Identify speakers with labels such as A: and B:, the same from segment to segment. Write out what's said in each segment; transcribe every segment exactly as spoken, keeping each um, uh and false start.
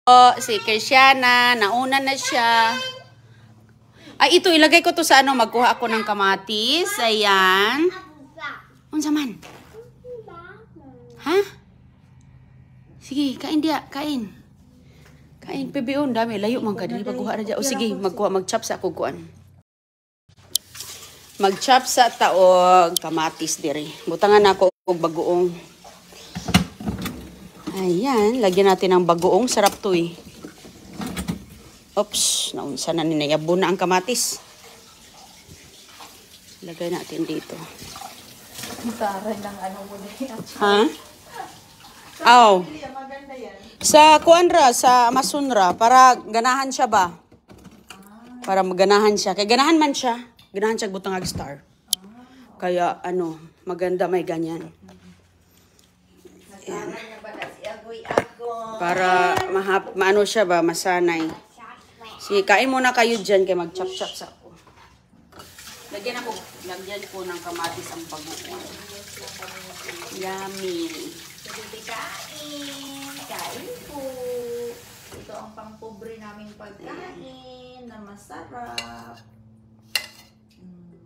A: Si Kirsiana, nauna na siya. Ay, ito, ilagay ko to sa ano, magkuha ako ng kamatis. Ayan. Unsa man? Ha? Sige, kain dia, kain. Kain, pibion, dami. Layo man ka, dili pagkuha na dyan. O sige, magkuha, mag-chop sa ako kuan. Mag-chop sa taog, kamatis diri. Butangan ako og bagoong. Ayan, lagyan natin ng bagoong. Sarap to eh. Oops, naunsa na ninayabo na ang kamatis. Lagay natin dito.
B: Mutaran ng ano mo na yan.
A: Ha? Aw. Sa kuanra, sa masunra, para ganahan siya ba? Para maganahan siya. Kaya ganahan man siya. Ganahan siya butang ag-star. Kaya ano, maganda may ganyan. Ayan. Para mahap, maano siya ba, masanay. Sige, kain muna kayo dyan kaya mag-chop-chop sa ako. Lagyan ako, lagyan ko ng kamatis ang bagoong. Yummy.
B: Sige, kain. Kain po. Ito ang pang-pobre naming pagkain na masarap. Mm.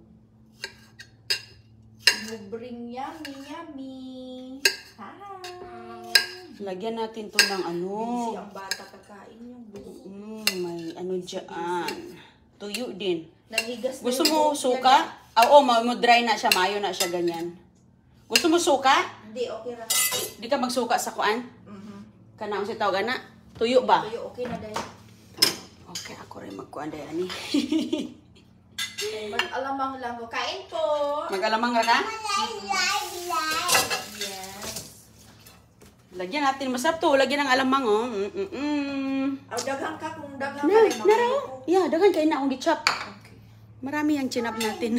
B: Pobreng yummy, yummy. Hi.
A: Lagyan natin to ng ano.
B: Busy ang bata kakain yung buo.
A: Mm, may ano dyan. Tuyo din.
B: Nanigas na
A: Gusto
B: yung
A: mo
B: buhok
A: suka?
B: niya
A: Ah, Oo, oh, mo dry na siya. Mayo na siya ganyan. Gusto mo suka?
B: na. Hindi, okay ra.
A: Di ka magsuka sa kuan?
B: Mhm.
A: Kanang si tawag na. Tuyo ba?
B: Tuyo, okay na dahil.
A: Okay, ako rin magkuan dahil ani.
B: Mag-alamang lang ko. Kain po!
A: Mag-alamang ka ka?
B: Yes.
A: Lagyan natin. Masarap to. Lagyan ng alamang, oh. Mm -mm -mm.
B: Aw, daghang ka kung daghang
A: Na,
B: ka rin.
A: nara, oh. Yeah, dagan kayo na akong gi-chop.
B: Okay.
A: Marami ang chinap natin.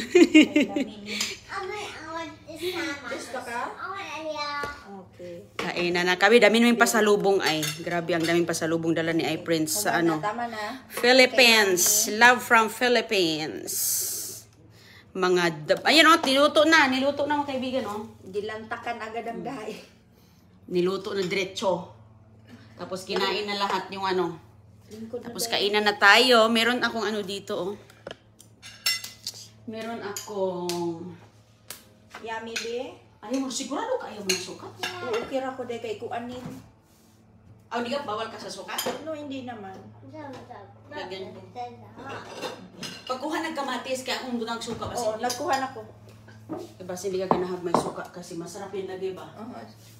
B: Gusto ka? Okay.
A: Kain na na kami. Dami naming pasalubong ay. Grabe, ang daming pasalubong dala ni ay Prince sa
B: Tama
A: ano.
B: na, tama na.
A: Philippines. Love from Philippines. Mga, dab- ayan o, niluto na. Niluto na mga kaibigan o.
B: Dilantakan agad ang dahi.
A: Niluto na diretso. Tapos kinain na lahat yung ano.
B: Lingkod na
A: Tapos
B: dahi.
A: kainan na tayo. Meron akong ano dito o. Meron akong...
B: Yummy, be?
A: Ayaw mo, sigurado ka ayaw mo ng sukat.
B: Oo, okay ra ko dahil kay kuanin.
A: Ah, hindi ka bawal ka sa sukat?
B: No, hindi naman.
A: Lagyan ko. Pagkuha ng kamatis, kaya kung doon ang suka kasi.
B: Oo, nagkuha na ko.
A: Diba, hindi ka ganahag may suka kasi masarap yung lagay ba?
B: Uh-huh.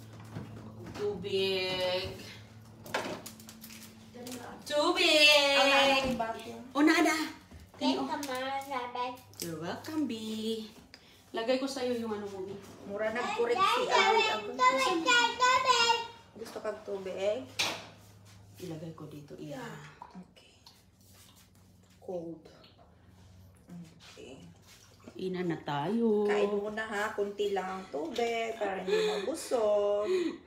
A: Tubig.
B: Ang
A: Tubig!
B: aking bato.
A: O, nada. Kaya, oh. You're welcome, B. Lagay ko sa'yo yung ano mo, B.
B: Mura nagkurik si Agoy. Agoy. Gusto kag tubig?
A: Ilagay ko dito, iya.
B: Okay. Cold. Okay.
A: Kainan na tayo.
B: Kain muna ha. Kunti lang ang tubig para hindi mabusog.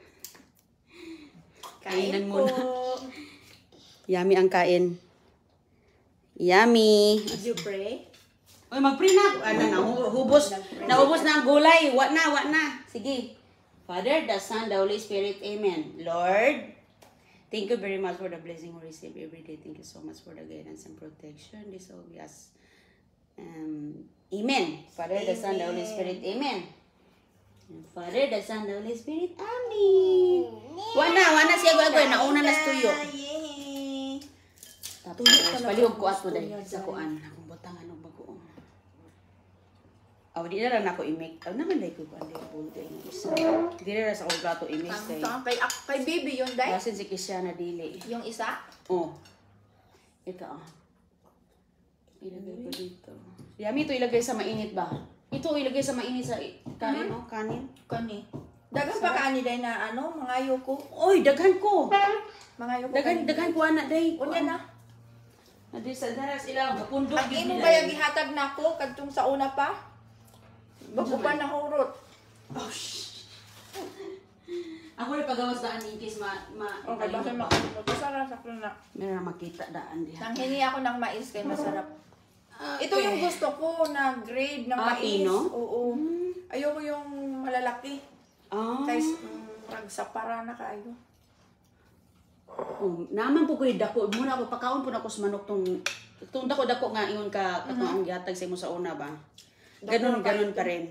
B: Kain
A: Kainan
B: po.
A: muna. Yummy ang kain. Yummy.
B: Did you pray?
A: Uy, mag-pray na. Ano na, hu- hubos. Naubos na ang gulay. What na, what na. Sige. Father, the Son, the Holy Spirit. Amen. Lord, thank you very much for the blessing we receive every day. Thank you so much for the guidance and protection. This all we ask. Um, amen. Father, the Son, the Holy Spirit. Amen. And Father, the Son, the Holy Spirit. Amen. What na, what na siya gagawin. Nauna na sa tuyo.
B: Yay!
A: Tapos,
B: Tuyo ka na
A: palihog
B: ang
A: ko ato
B: gusto
A: dahil
B: niya,
A: sa
B: dahil.
A: kuan. Akong butangan ng bagoong. Aw, di na lang ako i-make. Aw, naman dahil ko kuan dahil punta yung isa. Di na lang sa akong plato i-make
B: Ang
A: kay.
B: saan kay, ak- kay baby yun, day?
A: Basin si Kisya na dili.
B: Yung isa?
A: Oh. Ito ah. Ilagay ko dito. Yami, ito ilagay sa mainit ba? Ito ilagay sa mainit sa i- kanin, oh, kanin.
B: Kani. Dagan pa kaani day na ano, mangayo ko.
A: Oy, daghan ko.
B: Mangayo ko.
A: Daghan,
B: kani.
A: daghan ko ana day.
B: Unya na.
A: Adi sa daras ilang pundok
B: Ang imo ba yung gihatag na ako kadtong sa una pa? Bago pa nahurot.
A: Oh, shh. Ako rin pagawas daan in case ma... ma
B: Okay, basta
A: ma-
B: makalimutan. Basta lang sakto na.
A: Meron na makita daan diha.
B: Nanghingi ako ng mais kay masarap. Ito yung gusto ko na grade ng
A: Ah,
B: mais.
A: pino?
B: Oo. Ayoko yung malalaki.
A: Ah.
B: Kay mm, nagsapara na kayo.
A: Oh, naman po ko dako muna ako pakaon po nako sa manok tong tong dako dako nga ingon ka katong ang gihatag sa imo sa una ba. Ganon ganon pa rin.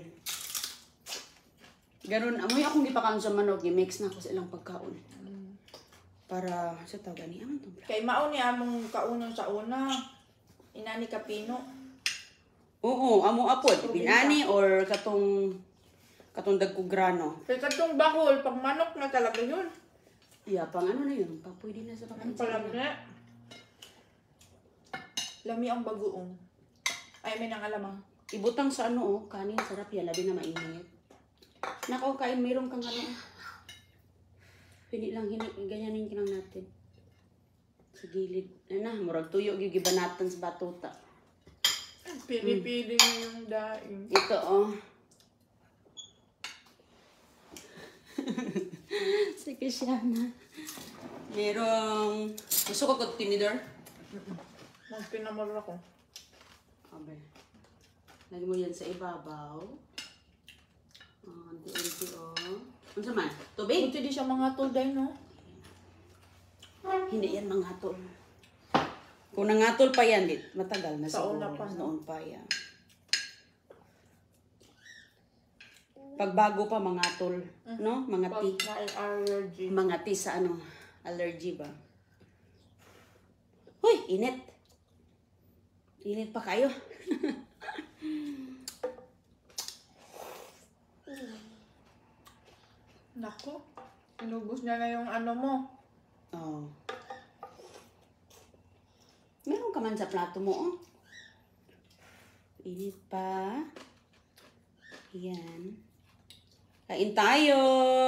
A: Ganon amoy akong gipakaon sa manok, gi-mix na ko sa ilang pagkaon. Para sa tawag ni aman tong.
C: Kay mao ni among kaunon sa una. Inani Kapino.
A: Oo, amo apod binani or katong katong dagkog grano.
C: Kay katong bahol pag manok na talaga yun.
A: Yeah, pang ano na yun, pa pwede na sa
C: Ang
A: pagkain.
C: palagna. Lami ang bagoong. Ay, may nang alamang.
A: Ibutang sa ano oh, kanin sarap yan, labi na mainit. Nako, kain mayroon kang ano. Pili lang hini ganyanin kinang natin. Sa gilid. Ano na, murag tuyo gyud gibanatan sa batuta.
C: Pili-pili mm. yung daing.
A: Ito oh. Sige siya na. Merong gusto ko kung tinidor.
C: Magpinamor ako.
A: Abe. Lagi mo yan sa ibabaw. Oh, unti-unti oh. Ano sa man? Tubig?
C: Buti di siya mga tulday, no?
A: Hindi yan mangatol. Kung nangatol pa yan, dit, matagal na
C: Sa
A: siguro.
C: una pa, no?
A: Noon pa yan. Pagbago pa mangatol, no? Mga
C: Pag
A: ti.
C: may allergy.
A: Mga ti sa ano, allergy ba? Hoy, init. Init pa kayo.
C: Nako. Inubos niya na yung ano mo.
A: Oh. Meron ka man sa plato mo, oh. Init pa. Yan. Kain tayo.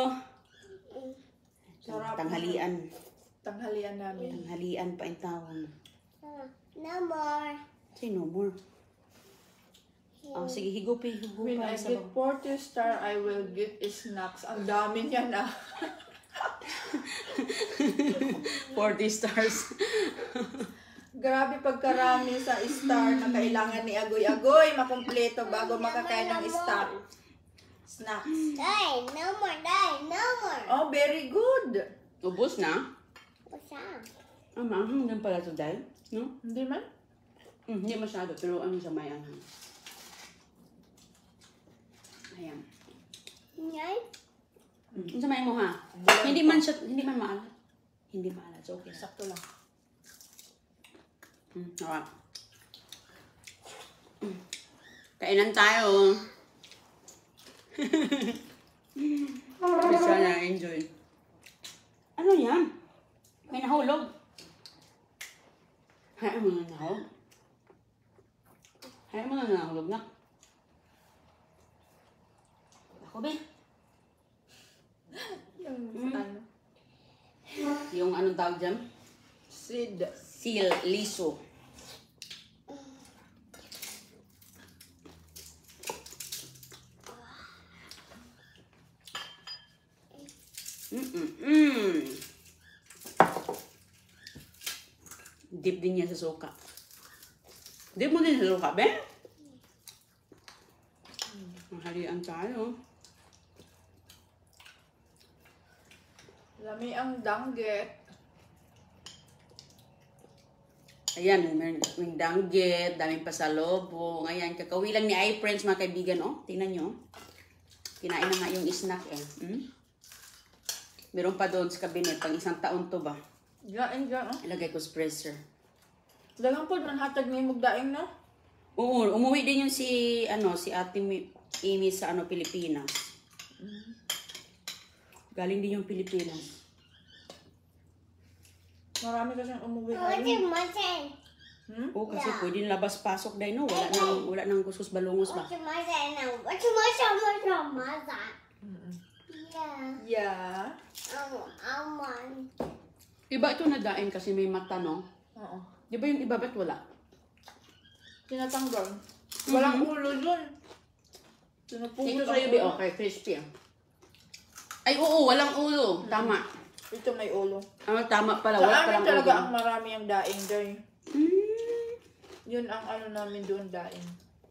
C: Sarap.
A: Tanghalian.
C: Tanghalian namin.
A: Tanghalian pa yung tawag.
B: No more.
A: Say no more. Oh, sige, higupi, higupi.
C: When I
A: sa
C: get forty star, I will get snacks. Ang dami niya na.
A: forty stars.
C: Grabe pagkarami sa star na kailangan ni Agoy-Agoy makumpleto bago makakain ng star. Snacks.
B: Die. No more. Die. No more.
C: Oh, very good.
A: Ubus na?
B: What's up?
A: Ah, maanghang din pala ito dahil. No?
C: Hindi man?
A: Mm, hindi masyado, pero ano siya may anghang. Ayan.
B: Yan.
A: Mm. Ano sa may mo ha? Hindi man siya, hindi man maalat. Hindi maalat, so okay.
C: Sakto lang.
A: Mm, okay. Mm. Kainan tayo. Sana enjoy. Ano yan? May nahulog. Hayaan mo na nahulog. Hayaan mo na nahulog na. Ako ba?
C: Yung
A: Mm.
C: ano?
A: Yung anong tawag dyan?
C: Seed.
A: Seal, liso. Mm-mm-mm. Dip din niya sa suka. Dip mo din sa suka, be? Mahalian tayo.
C: Lami ang danggit.
A: Ayan, may, may danggit, daming pasalubong. Ayan, kakawi lang ni iFriends, mga kaibigan, oh. Tingnan nyo. Kinain na nga yung snack, eh. Hmm? Meron pa doon sa cabinet, pang isang taon to ba?
C: Diyan, diyan, oh.
A: Ilagay ko sa freezer.
C: Dagang po, manhatag na yung mugdaing, no?
A: Oo, umuwi din yung si, ano, si Ate Mi- Amy sa, ano, Pilipinas. Galing din yung Pilipinas.
C: Marami kasing umuwi
B: What's
C: ngayon.
B: your mother?
C: Hmm?
A: Oo, kasi pwede labas-pasok dahil, no? Wala nang, wala nang kuskus balungos ba?
B: What's your mother now? What's your mother? What's your mother? Yeah.
C: Yeah.
B: Um, um, um.
A: Iba ito na daing kasi may mata, no?
C: Oo.
A: Di ba yung iba ba't wala?
C: Tinatanggal. Walang ulo dun. Tinapugod
A: Ito
C: ang
A: sa'yo, be,
C: ulo.
A: okay, crispy, ah. Ay, oo, walang ulo. Tama.
C: Ito may ulo.
A: Ano, tama pala.
C: Sa
A: Wala
C: amin
A: palang
C: talaga
A: ulo.
C: ang marami ang daing day.
A: Mm.
C: Yun ang ano namin doon daing.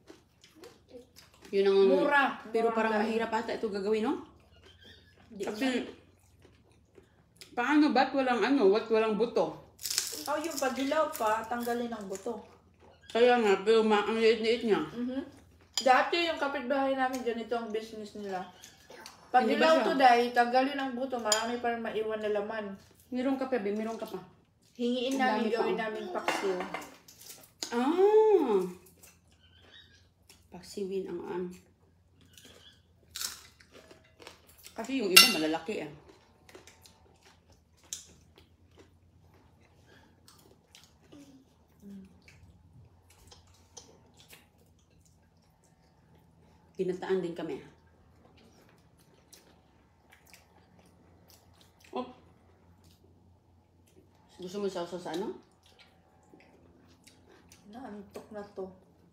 A: Yun ang...
C: Mura.
A: Pero
C: Mura
A: parang
C: daing.
A: mahirap ata ito gagawin, no?
C: Di
A: Kasi, Paano ba't walang ano, ba't walang buto?
C: Oh, yung pagdilaw pa, tanggalin ang buto.
A: Kaya nga, pero ma ang liit-liit niya.
C: Mhm. Dati yung kapitbahay namin, ganito ang business nila. Pag
A: Hindi ba
C: dilaw
A: siya?
C: to dahil, tanggalin ang buto, marami pa rin maiwan na laman.
A: Meron ka pa, be, meron ka pa.
C: Hingiin
A: Ang
C: namin,
A: dami pa,
C: gawin
A: oh.
C: namin paksiw.
A: Ah! Paksiwin ang an. Kasi yung iba malalaki eh. Ginataan din kami. Oh. Gusto mo sausaw sa ano?
C: Naantok na to.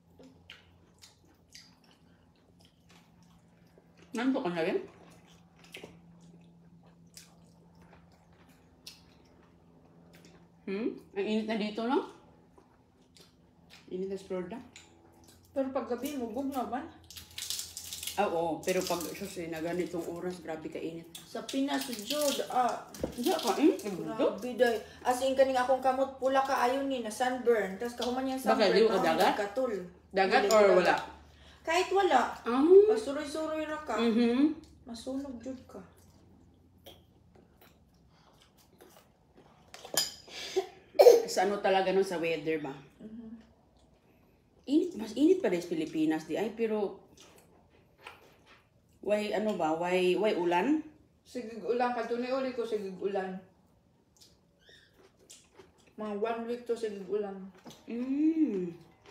A: Nandito ka na rin? Hmm? Ang init na dito, no? Init na sa Florida.
C: Pero pag gabi, mubog naman.
A: Ah, oo. Pero pag susi na ganitong oras, grabe ka init.
C: Sa Pinas, Jod, ah,
A: Hindi ka init. Dito?
C: grabe day. As in, kaning akong kamot, pula ka ayaw ni, na sunburn. Tapos kahuman yung sunburn,
A: Bakit? Di ka
C: kahuman
A: dagat?
C: katul.
A: Dagat
C: Dili
A: or
C: ko
A: wala?
C: Kahit wala.
A: Ah.
C: Pag suroy-suroy na ka,
A: Mhm.
C: masunog jud ka.
A: Sa ano talaga nun sa weather ba? Init, mas init pa rin sa Pilipinas di ay, pero why ano ba? Why why ulan?
C: Sige ulan ka, uli ko sige ulan. Mga one week to sige ulan.
A: Mm.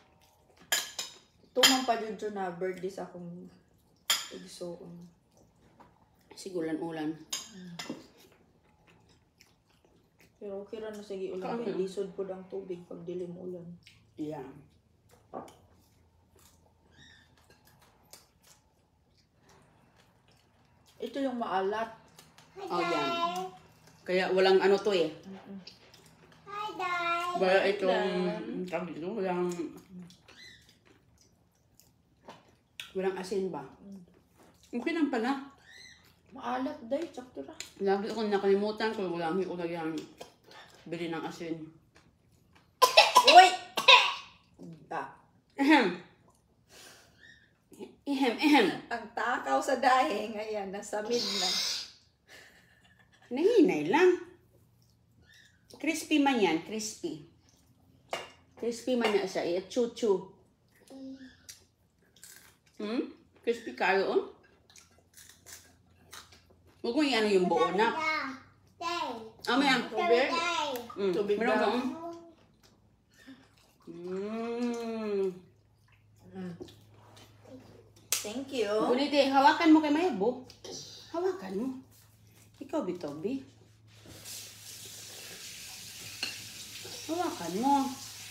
C: Tumang pa jud jud na birthday sa akong igsoon.
A: Sigulan-ulan.
C: Pero okay ra na sige ulan.
A: Kaano?
C: Kay lisod po ang tubig pag dilim ulan.
A: Yeah.
C: Ito yung maalat.
A: Oh, yan. Kaya walang ano to eh.
B: Hi, Dad.
A: Wala itong, tawag dito, walang, walang asin ba? Okay lang pala.
C: Maalat day, tsakto ra.
A: Lagi akong nakalimutan kung walang ko kaya bili ng asin.
C: Uy! Ah,
A: Ahem. Ehem, ehem.
C: ang takaw sa dahing, ayan, nasa mid na.
A: Nahinay lang. Crispy man yan, crispy. Crispy man na siya, eh, chu-chu. Hmm? Crispy kayo, oh? Huwag mo yung ano yung buo na.
B: Day.
A: Ah, may ang
C: Tubig?
B: Day.
A: Mm.
C: Tubig
A: Meron ka,
C: daw.
A: oh? Mm.
C: Mm. Thank you.
A: Ngunit eh, hawakan mo kay Mayabo. Hawakan mo. Ikaw, Bitobi. Hawakan mo.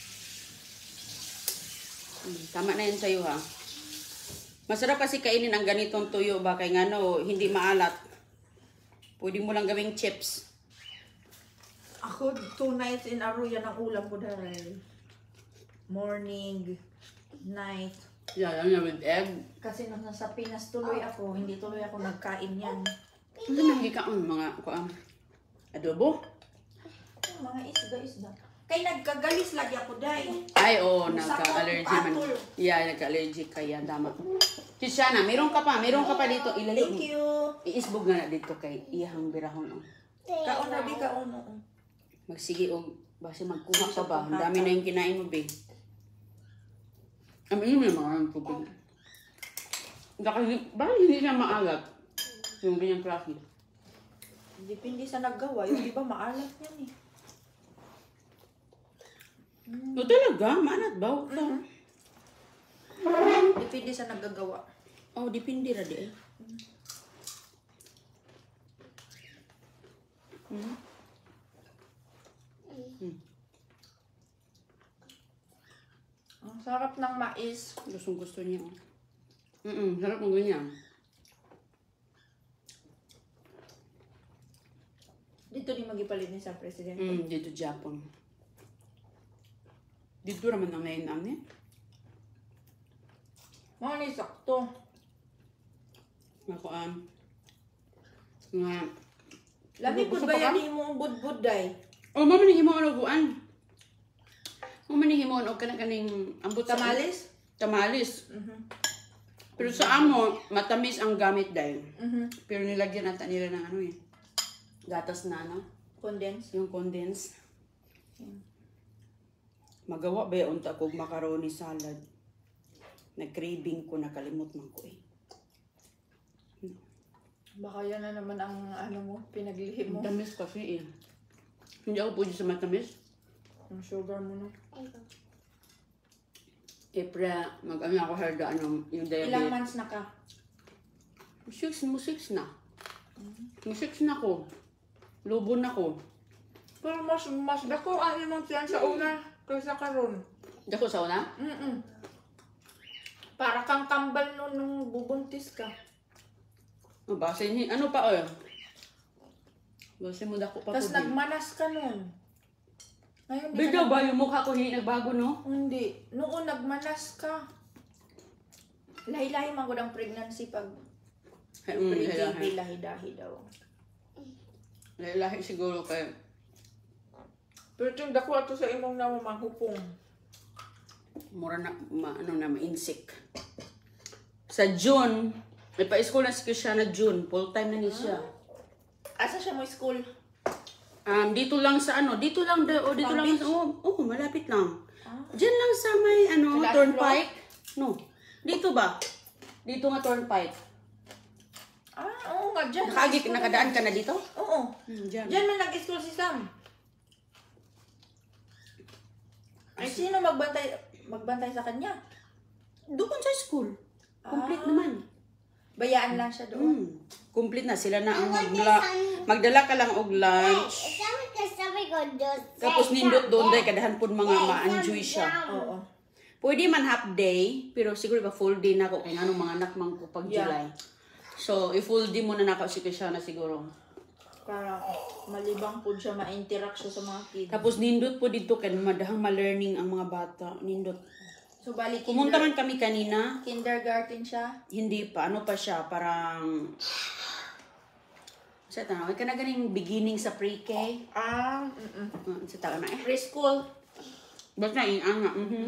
A: Hmm, tama na yun sa'yo, ha? Masarap kasi kainin ang ganitong tuyo ba? Kaya nga, no, hindi maalat. Pwede mo lang gawing chips.
C: Ako, two nights in a row, yan ang ulam ko dahil. Morning, night.
A: Yeah, yan with egg.
C: Kasi nung nasa Pinas tuloy ako, hindi tuloy ako nagkain yan.
A: Ano nang ka ang mga kuam? Adobo?
C: Mga isda-isda. Kay nagkagalis lagi ako dahil.
A: Ay, oo, oh,
C: Sa
A: nagka-allergy
C: akong
A: man.
C: patol.
A: Yeah, nagka-allergy kaya tama. Shishana, meron ka pa, meron ka pa dito. Ilayo
C: Thank
A: mo.
C: you.
A: Iisbog na na dito kay iyahang birahon. Oh.
C: Kaon rabi kaon. oo.
A: Magsige og base magkuha ka ba? Ang dami na yung kinain mo, be. Ang inyo may mga tubig. Bakit bakit hindi siya maalat? Yung ganyang klase.
C: Depende sa naggawa. Yung iba maalat yan eh.
A: O talaga? Maalat ba? Mm
C: Depende sa naggagawa.
A: Oh, depende ra di eh. Mm. Mm.
C: Ang sarap ng mais.
A: Gustong gusto niya. Oh. Mm-mm, sarap ng ganyan.
C: Dito di magipalin sa presidente.
A: Mm, dito Japan. Dito raman ang nain namin.
C: Mga ni sakto.
A: Ako um, nga
C: Lami po
A: Gusto
C: ba
A: pa
C: yan
A: ka?
C: imong budbud day?
A: O, mama ni himo ano guan. Mama ni himo ano kana kaning ambot sa
C: Tamales?
A: Tamales.
C: Mhm.
A: Pero sa amo, matamis ang gamit dahil.
C: Mhm.
A: Pero nilagyan ata nila ng ano eh. Gatas na ano.
C: Condense.
A: Yung condense. Magawa ba yung unta kong macaroni salad? Nag-craving ko, nakalimot man ko eh.
C: Baka yan na naman ang ano mo, pinaglihim mo.
A: Matamis kasi eh. Hindi ako pwede sa matamis.
C: Ang sugar mo no.
A: April, mag-ano ako hardaan ng yung
C: Ilang
A: diabetes.
C: months na ka?
A: Six mo, six na. Mo six na ko. Lubo na ko.
C: Pero mas mas dako ang imong tiyan sa una kaysa karon.
A: Dako sa una?
C: Mm. Para kang kambal no nung bubuntis ka.
A: Oh, base ni ano pa oh. Base mo dako pa ko.
C: Tapos
A: din.
C: nagmanas ka nun. Ngayon di
A: Bigla
C: ka
A: ba yung mukha ko hindi nagbago no?
C: Hindi. Noon nagmanas ka. Lahi-lahi man gud ang pregnancy pag
A: Ay, mm,
C: pre-baby,
A: lahi.
C: lahi-dahi daw.
A: Lahi siguro kay
C: Pero yung dako ato sa imong na manghupong.
A: mura na ma, ano na ma-insik. Sa June, may pa-school na si siya na June, full time na ni siya.
C: Asa siya mo school?
A: Um, dito lang sa ano, dito lang da, o dito
C: Palm
A: lang
C: Beach?
A: sa oh, oh, malapit lang.
C: Ah.
A: Diyan lang sa may ano,
C: Last
A: turnpike. No. Dito ba? Dito nga turnpike.
C: Ah, oo nga dyan.
A: Nakagi,
C: Nag-school
A: nakadaan
C: na.
A: ka na dito?
C: Oo.
A: Hmm, diyan.
C: Diyan man nag-school si Sam. Ay, sino magbantay magbantay sa kanya?
A: Doon sa school. Complete
C: Ah.
A: naman.
C: Bayaan lang siya doon.
A: Hmm. Complete na sila na ang magla, magdala ka lang og lunch. Tapos nindot doon dahil kadahan po mga ma-enjoy siya.
C: Oo.
A: Pwede man half day, pero siguro ba full day na ako kung anong mga anak man ko pag
C: Yeah.
A: July. So, i-full day mo na naka si siya na siguro.
C: Para malibang po siya ma-interact siya sa mga kids.
A: Tapos nindot po dito kay madahang ma-learning ang mga bata. Nindot.
C: So, bali
A: Pumunta
C: kinder,
A: man kami kanina,
C: kindergarten siya.
A: hindi pa. Ano pa siya, parang... Sa tanong, ka na ganing beginning sa pre-K.
C: Ah, mm
A: Uh, sa tala na eh.
C: preschool.
A: Basta yung nga. Mhm.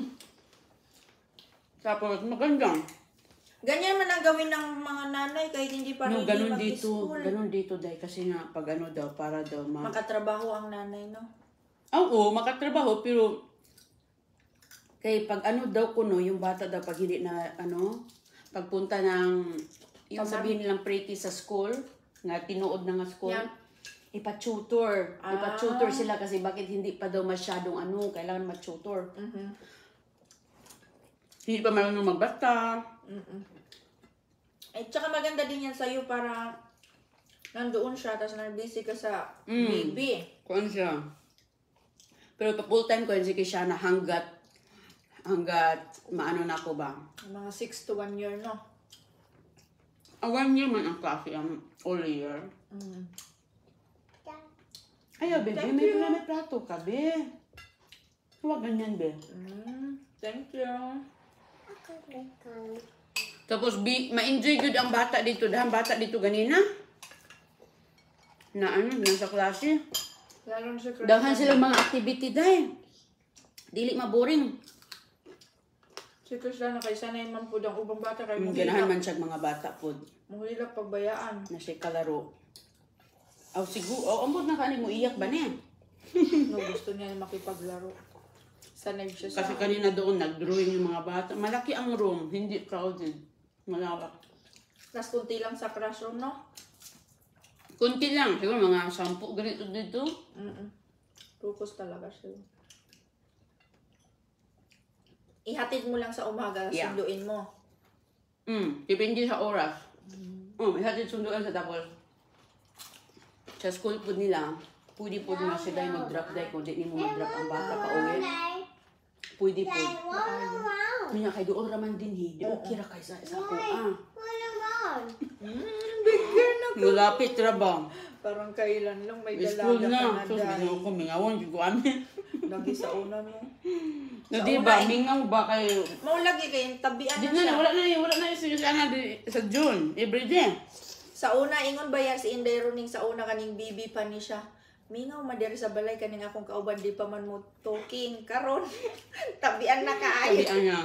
A: Tapos maganda.
C: Ganyan man ang gawin ng mga nanay kahit hindi pa
A: No,
C: ready
A: ganun dito,
C: mag-school.
A: ganun dito dahil kasi nga pag ano daw, para daw ma...
C: Makatrabaho ang nanay, no?
A: Oo, makatrabaho, pero kay pag ano daw kuno, yung bata daw pag hindi na ano, pagpunta ng, yung
C: Tamad.
A: sabihin nilang pre-K sa school, nga tinuod na nga school,
C: Yeah.
A: ipa-tutor.
C: Ah.
A: Ipa-tutor sila kasi bakit hindi pa daw masyadong ano, kailangan ma-tutor.
C: Mhm.
A: Hindi pa marunong magbata.
C: Mm-mm. Eh, tsaka maganda din yan sa'yo para nandoon siya, tapos nag-busy ka sa
A: Mm.
C: baby.
A: Kuan siya. Pero pa full time ko yun sige siya na hanggat hanggat maano na ko ba.
C: Mga six to one year, no?
A: Awan niya man ang klase ang all year.
C: Mm.
A: Ayaw, bebe.
C: Thank
A: May
C: you.
A: pala may plato ka, be. Huwag ganyan, be.
C: Mm. Thank you.
A: Tapos, bi, ma-enjoy good ang bata dito. Dahang bata dito ganina. Na ano, nasa klase.
C: Lalo na sa Christmas.
A: Daghan silang mga activity dahil. Dili maboring.
C: Si Krista na kay sanay man po ang ubang bata kay
A: Mm, Ganahan man siya mga bata po
C: Muhilap pagbayaan.
A: na siya kalaro. Aw, siguro, oh, ambot na kanin mo iyak ba niya?
C: No, gusto niya makipaglaro. Sanay siya sa...
A: Kasi kanina doon, nag-drawing yung mga bata. Malaki ang room, hindi crowded. Malawak.
C: Tapos kunti lang sa classroom, no?
A: Kunti lang, siguro mga sampu ganito dito.
C: Mm-mm. Focus talaga siya. Ihatid mo lang sa umaga,
A: Yeah.
C: sunduin mo.
A: Mm, depende sa oras. Mm, ihatid sunduan sa tapos. Sa school po nila, pwede po na sila yung mag-drop dahil kung di mo mag-drop ang bata pa uwi. Pwede po. Kanya kay doon raman din hi. Di okay ra kay sa sa ko. Ah,
C: Mm, bigyan na.
A: malapit ra ba?
C: Parang kailan lang may
A: School
C: dalaga
A: na.
C: ka
A: So,
C: na
A: sabi
C: dahil.
A: ko, mingawan, di ko amin.
C: Lagi sa una mo.
A: No,
C: Sa
A: di
C: una,
A: ba?
C: eh.
A: Mingaw ba kayo?
C: Mau lagi kayong tabian
A: Di
C: na
A: na,
C: siya.
A: wala na yun. Wala na yun. Sa, sa, sa June. Every day.
C: Sa una, ingon ba yan si Inday Runing, sa una kaning bibi pa ni siya. Mingaw madiri sa balay kaning akong kauban, di pa man mo talking. Karon, tabian na kaayo.
A: Sabi niya.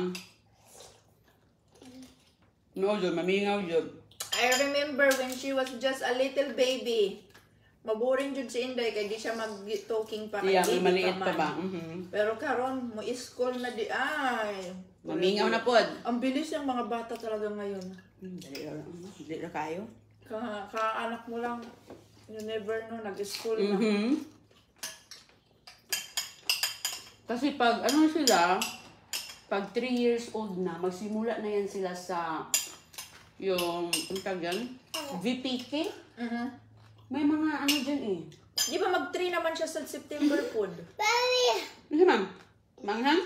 A: No, Jud, mamingaw, Jud.
C: I remember when she was just a little baby. Maboring jud si Inday kay di siya mag-talking pa kay
A: Siya,
C: baby
A: maliit
C: pa
A: pa
C: man.
A: ba? Mhm.
C: Pero karon mo school na di ay.
A: Mamingaw na pod.
C: Ang bilis ng mga bata talaga ngayon.
A: Hmm, Dali lang. Dali lang kayo.
C: Ka, ka anak mo lang, you never know, nag-school na.
A: Mhm. Kasi pag ano sila, pag three years old na, magsimula na yan sila sa yung, ang tawag yan? V P K?
C: Mhm.
A: May mga ano dyan eh.
C: Di ba mag-three naman siya sa September food?
B: Baby.
A: Ano ma'am? Manghang?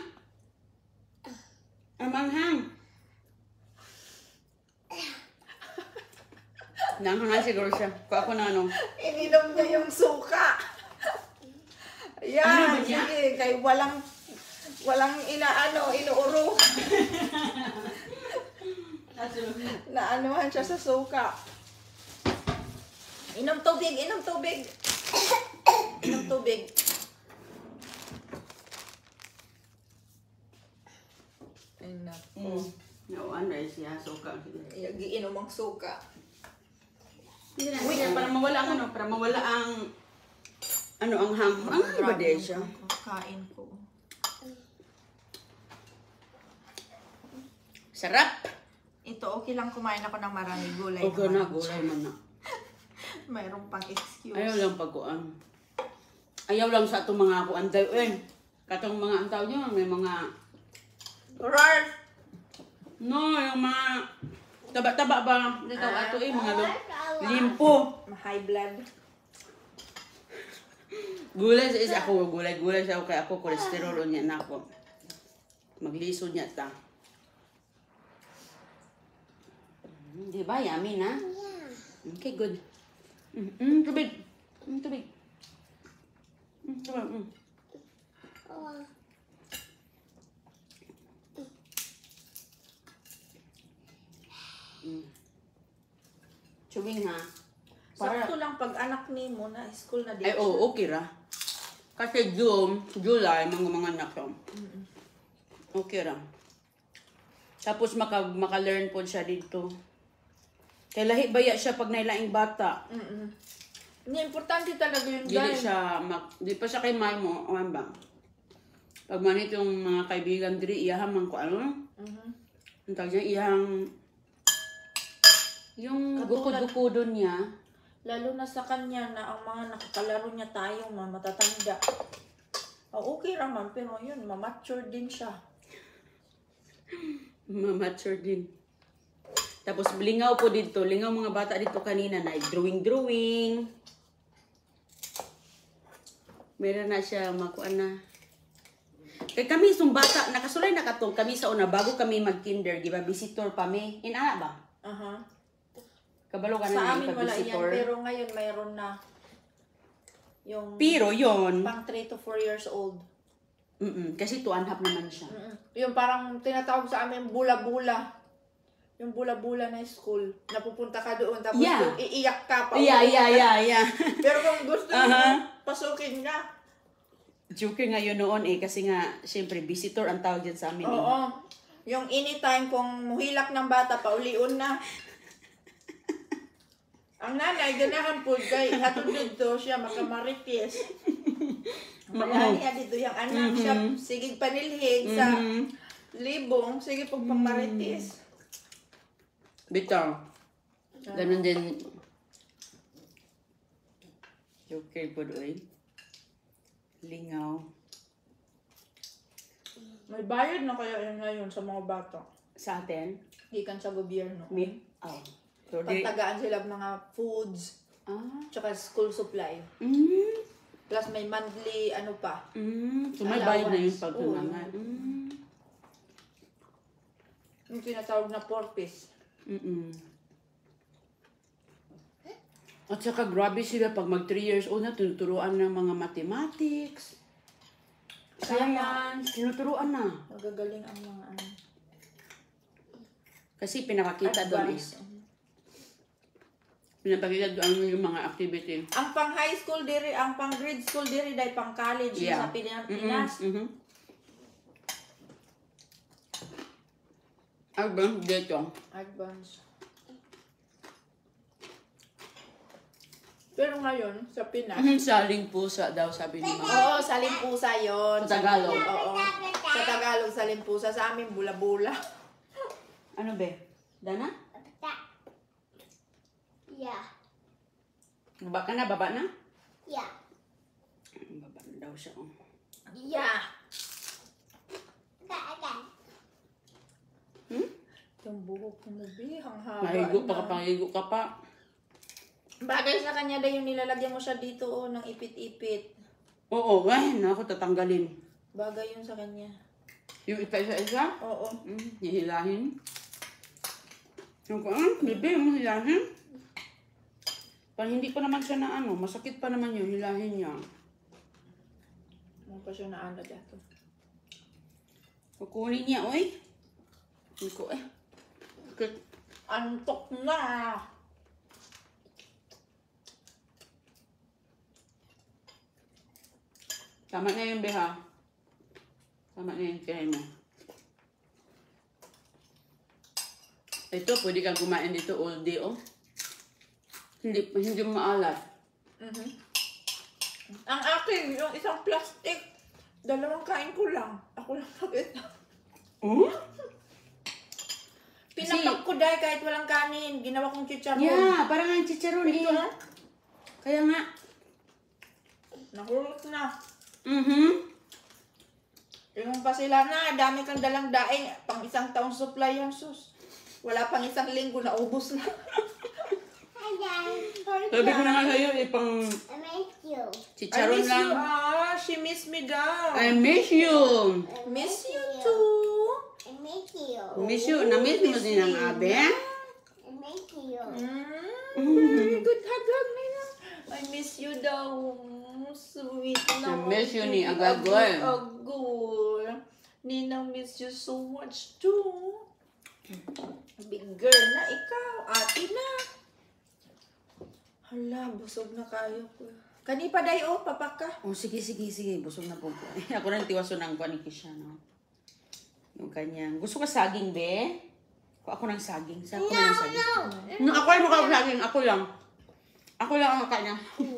A: Ah, manghang. Nanghangan siguro siya. Kung ako na ano.
C: Ininom niya yung suka.
A: Ano
C: Yan,
A: ba niya?
C: sige, kay walang, walang inaano, inuuro. Naanuhan siya sa suka. Inom tubig, inom tubig. Inom tubig. Ay, naku.
A: Mm. Nauan na siya. Suka.
C: Giinom ang suka.
A: Hindi na. Uy, para mawala ang ano. Para mawala ang ano ang ham. Ang iba din siya.
C: Kain ko.
A: Sarap.
C: Ito, okay lang kumain ako ng marami gulay.
A: Okay na.
C: naman.
A: Gulay man na.
C: Mayroong pang excuse.
A: Ayaw lang pagkuan. Ayaw lang sa itong mga kuan. Eh, katong mga ang tawag nyo, may mga
C: Rar!
A: no, yung mga taba-taba ba? Hindi tawag ato eh, mga lo- limpo.
C: High blood.
A: Gulay sa isa ako, gulay, gulay sa ako, kaya ako, kolesterol niya na ako. Magliso niya ta. Mm, Di ba, yummy na? Okay, good. Mm, mm, tubig. Mm, tubig. Mm, tubig. Mm. Mm. Chewing ha. Para,
C: Sakto lang pag anak ni mo na school na
A: ay,
C: dito.
A: oo, okay ra. Kasi June, July, mga mga anak ko. Okay ra. Tapos maka, maka-learn po siya dito. Kaya lahi baya siya pag nailaing bata.
C: Mm-mm. Hindi, importante talaga yun,
A: Dili
C: guys.
A: siya, mag, di pa siya kay may mo, o ba? Pag manit yung mga kaibigan diri, iyahan man ko, ano?
C: Mhm.
A: Ang tawag niya, iyahang, yung
C: Katulad-
A: gukod-gukodon niya,
C: Lalo na sa kanya na ang mga nakakalaro niya tayo, ma, matatanda. Oh, okay raman, pero yun, mamature din siya.
A: mamature din. Tapos lingaw po dito, lingaw mga bata dito kanina na drawing-drawing. Meron na siya, makuan na. Kaya kami, isang bata, nakasulay na katong kami sa una, bago kami mag-kinder, di ba, visitor pa mi. Inana ba?
C: Aha.
A: Kabalo ka
C: Sa
A: na
C: amin
A: yung
C: wala yan,
A: pag-visitor.
C: pero ngayon mayroon na yung
A: Pero yon,
C: pang three to four years old.
A: mm kasi two and a half naman siya.
C: Mm-mm. Yung parang tinatawag sa amin bula-bula. Yung bula-bula na school. Napupunta ka doon, tapos
A: Yeah.
C: kung iiyak ka pa.
A: Yeah,
C: uwi
A: yeah,
C: ka.
A: yeah, yeah.
C: Pero kung gusto mo,
A: Aha.
C: pasukin ka.
A: Joker nga yun noon eh, kasi nga, siyempre, visitor ang tawag dyan sa amin eh.
C: Oo. Yung anytime kung muhilak ng bata, pauliun na. Ang nanay, ganahan po, kay hatod dito siya, makamarites. Mayani ya dito yung anak siya, sige panilhig sa
A: Mhm.
C: libong, sige pag pamarites.
A: Bitaw. Ganun din. Joker po doon. Lingaw.
C: May bayad na kaya yun ngayon sa mga bata.
A: Sa atin,
C: Gikan sa gobyerno.
A: me, oh. So, di,
C: Pagtagaan sila ng mga foods,
A: ah,
C: tsaka school supply.
A: mm,
C: Plus may monthly ano pa.
A: mm, so may bayad na yung
C: Allowance.
A: pagtunangan. Mm,
C: Yung tinatawag na four-piece.
A: mm, At saka grabe sila pag mag three years old na, tinuturuan ng mga mathematics, science, tinuturuan na.
C: Magagaling ang mga ano.
A: Kasi pinakakita doon eh.
C: Advance.
A: Pinapakita doon yung mga activity.
C: Ang pang high school diri, ang pang grade school diri, dahil pang college
A: Yeah.
C: sa Pinas.
A: Mm-hmm. Mm-hmm. Albang dito.
C: Advance. Pero ngayon, sa Pinas,
A: Saling pusa daw, sabi ni Mama.
C: oo, salimpusa yon.
A: Sa Tagalog.
C: Oo. Sa Tagalog, salimpusa. Sa amin, bula-bula.
A: Ano be? Dana?
B: Yeah.
A: Baba ka na? Baba na?
B: Yeah.
A: Baba na daw siya. Oh.
C: Yeah.
B: Okay, okay.
A: Hmm?
C: Yung buhok mo, bihang haba.
A: Mahigo pa
C: na.
A: ka, pahigo ka pa.
C: Bagay sa kanya daw yung nilalagyan mo siya dito, oh, ng ipit-ipit.
A: Oo, ay, naku, tatanggalin.
C: Bagay yun sa kanya.
A: Yung isa-isa?
C: Oo.
A: Mm, hihilahin. Yung ko, ah, bebe, yung hilahin. Pag hindi pa naman siya na ano, masakit pa naman yun, hilahin niya.
C: Mga pa siya na ano dito.
A: Kukunin niya, oy. Hindi ko, eh. Sakit.
C: Antok na!
A: Tama na yun, beha. Tama na yun, kaya mo. Ito, pwede kang kumain dito all day, oh. Hindi, hindi maalat.
C: Mhm. Ang akin, yung isang plastic, dalawang kain ko lang. Ako lang nakita.
A: Oh?
C: Pinapak ko dahil kahit walang kanin. Ginawa kong chicharon.
A: Yeah, parang ang chicharon, eh.
C: Ito,
A: Kaya nga.
C: nahulot na.
A: Mhm.
C: Yung pa sila na, dami kang dalang daing. Pang isang taong supply yan, sus. Wala pang isang linggo, naubos na.
B: Hi, guys.
A: Sabi ko na nga sa'yo, eh, pang
B: I miss you.
C: I
A: chicharon
C: miss
A: lang.
C: you, ah. She miss me daw.
A: I miss you.
C: miss you too.
B: I miss you.
A: Miss you. Na-miss mo din ang abe.
B: I miss you.
C: Mm, very good hagag, Nina. I miss you daw. Sweet na.
A: I miss you ni Agagoy.
C: Agagoy. Nina miss you so much too. Big girl na ikaw. Ate na. Hala, busog na kayo ko. Kani pa day oh, papak ka.
A: Oh, sige, sige, sige. Busog na po ko. Ako rin tiwaso ng kuha ni Kisha, no? Yung kanyang. Gusto ka saging, be? Kuha ako ng saging. Sa ako ng saging. No, ako ay mukha saging. Ako lang. Ako lang ang kanya.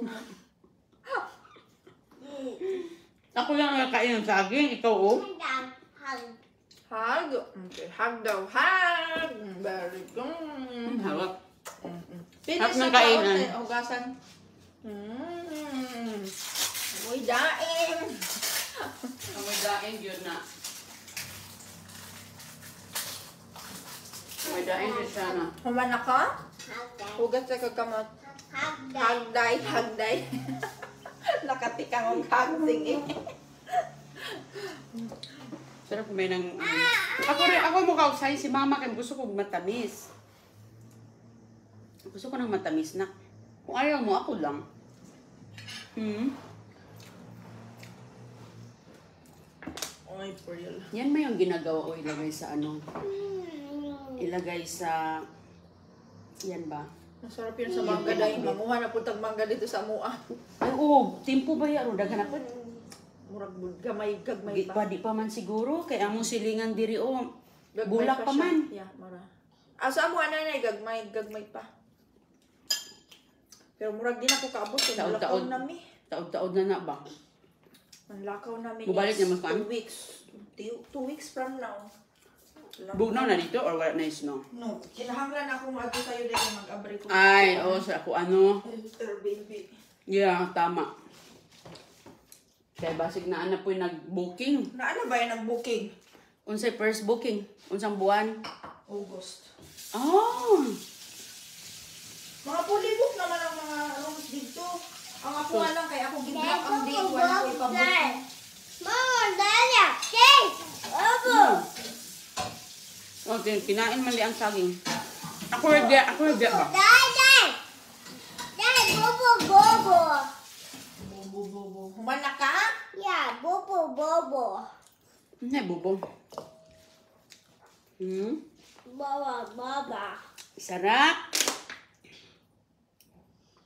A: Ako lang ang kain ng saging. Ikaw, oh.
B: Hug, hug.
C: Hug. Okay, hug daw. Hug. Very good.
A: Hawak.
C: Pinis
A: Hug ng
C: sa
A: kainan.
C: kaon, hugasan. Mm. Uy, daing.
A: Ang daing yun na. May daing din siya na.
C: Humana ka?
B: Hug, guys.
C: Hugas sa kakamot.
B: Hug, guys.
C: Hagday, hagday. Nakatikang ang hagsing eh.
A: Sarap may nang... Ako rin, ako mukha ko sa'yo si mama kaya gusto ko matamis. Gusto ko ng matamis na. Kung ayaw mo, ako lang. Hmm?
C: Ay, for real.
A: Yan may yung ginagawa ko ilagay sa ano.
B: Mm.
A: Ilagay sa... Yan ba?
C: Masarap yun sa mangga dahil manguha na puntag mangga dito sa mua.
A: Ay, oo. Timpo ba yan? O, daghan ako.
C: Murag bud- gamay, gagmay
A: Di
C: pa.
A: pa, di pa man siguro. Kaya mo silingan diri, o.
C: Gagmay
A: Bulak pa
C: siya.
A: man.
C: Yeah, mara. Ah, sa amo anay gagmay, gagmay pa. Pero murag din ako kaabot kay
A: Taod,
C: lakaw
A: taod.
C: nami.
A: Taod-taod na na ba?
C: Manlakaw nami.
A: Mubalik
C: is
A: na mas kuan?
C: Two weeks. Two, two weeks from now. Lang-
A: Bugnaw na dito or wala na snow?
C: No, kinahanglan ako mag-ado sa'yo dahil mag-abri ko.
A: Ay, oo, sa ako ano.
C: Enter baby.
A: Yeah, tama. Kaya basig na ana po yung nag-booking.
C: Na ano ba yung nag-booking?
A: Unsay first booking? Unsang buwan?
C: August.
A: Oh!
C: Mga fully book naman ang mga rooms dito. Ang ako nga lang kaya ako giblock ang date. Wala ko ipabook.
B: Mama, Dada, Chase, Obo.
A: Okay, kinain man di ang saging. Ako rin ako rin ba?
B: Dada, Dada, Bobo, Bobo.
C: Bobo, bobo. Humana ka?
B: Yeah, Bobo, Bobo.
A: Hindi, bubo. Hmm?
B: Baba, Baba.
A: Sarap.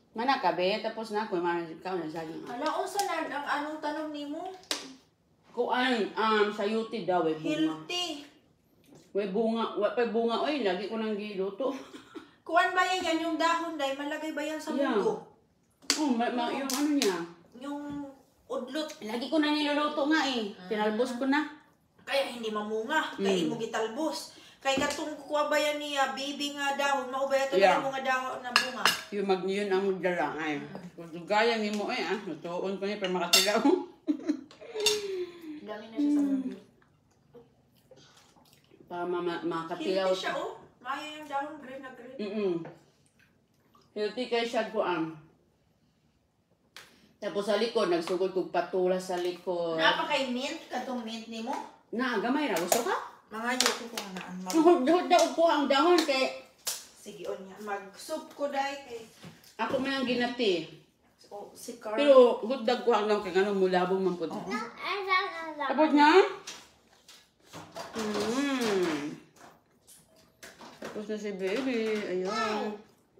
A: Mana ka be? Tapos na ako, man ikaw na saging.
C: Hala, unsa na ang anong tanom nimo?
A: Kuan um sayuti daw eh bunga.
C: Healthy.
A: Way bunga, wa pa bunga oy, lagi ko nang giluto.
C: Kuan ba yan yung dahon day malagay ba yan sa
A: Yeah.
C: mundo?
A: Oh, ma, ma yung ano niya.
C: Yung udlot
A: Lagi ko na niluluto nga eh. Tinalbos ko na.
C: kaya hindi mamunga, kaya
A: Mm.
C: imo gitalbos. Kay katong kuha ba yan niya, baby nga dahon, maubaya to
A: Yeah.
C: yeah. mga dahon na bunga.
A: Yung mag yun ang magdala ay. Kung gaya nimo eh ah, lutuon ko niya para makatilaw.
C: Dami na siya sa mundo.
A: Para ma ma- makatilaw.
C: Healthy siya oh. Maya yung dahon, green na green.
A: Mm. Healthy kay siya ko ang. Tapos sa likod, nagsugod kong patula sa likod.
C: Napakay mint, katong mint nimo.
A: Na, gamay ra. Gusto ka?
C: Mga yoko ko nga naan. Mag-
A: Hud daw po ang dahon kay
C: Sige, on niya. Mag-soup ko dahil kay...
A: ako man ang ginati.
C: Oh, si Carl.
A: Pero hudag ko hanggang kay ano mulabong man pud. Tapos na? Mm. Tapos na si baby. Ayun.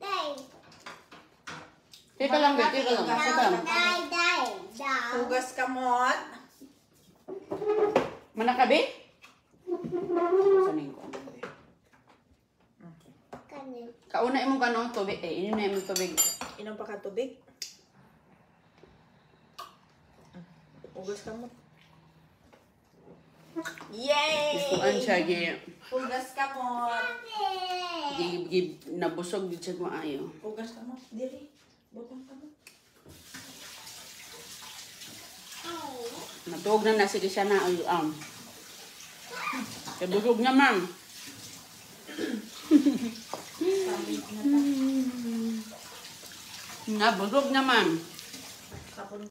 A: Teka lang, babe. Teka lang. Teka lang.
B: Die, die, die.
C: Hugas kamot.
A: Mana ka, babe? Sanin ko.
B: Kanin.
A: Kauna imong kanong tubig. Eh, inom na imong tubig.
C: Inom pa ka tubig. Hugas kamot. Yay!
A: Kuan siya gi
C: Hugas kamot.
A: gi, gi nabusog gid siya maayo.
C: Hugas kamot. Dili. Butang kamot.
A: Natuog na na sige siya na ay um. Kay busog na, ma'am.
C: Sabi na ta.
A: Na busog na, ma'am.
C: Kapon.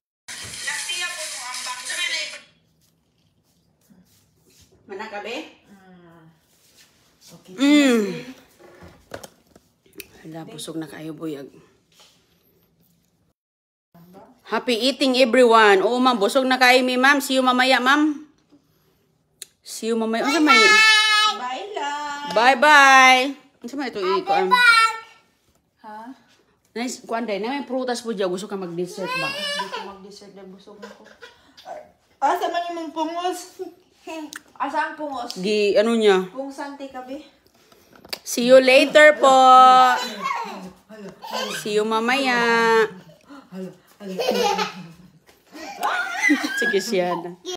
A: Mana ka, be?
C: Mm. Okay.
A: Mm. Hala, busog na kayo, buyag. Happy eating, everyone. Oo, ma'am. Busog na kayo, mi, ma'am. See you mamaya, ma'am. See you mamaya. Ano may?
C: Bye lang.
A: Bye-bye. Ano may ito? Iko, um,
C: Ha?
A: nice. Kuan day, na may prutas po dyan. Gusto ka mag-dessert ba?
C: Hindi ko mag-dessert dahil busog na ko. Asa man yung mong pungos? Asa ang pungos?
A: Gi, ano niya?
C: Pung sante ka, be?
A: See you later po. See you mamaya. Sige siya na.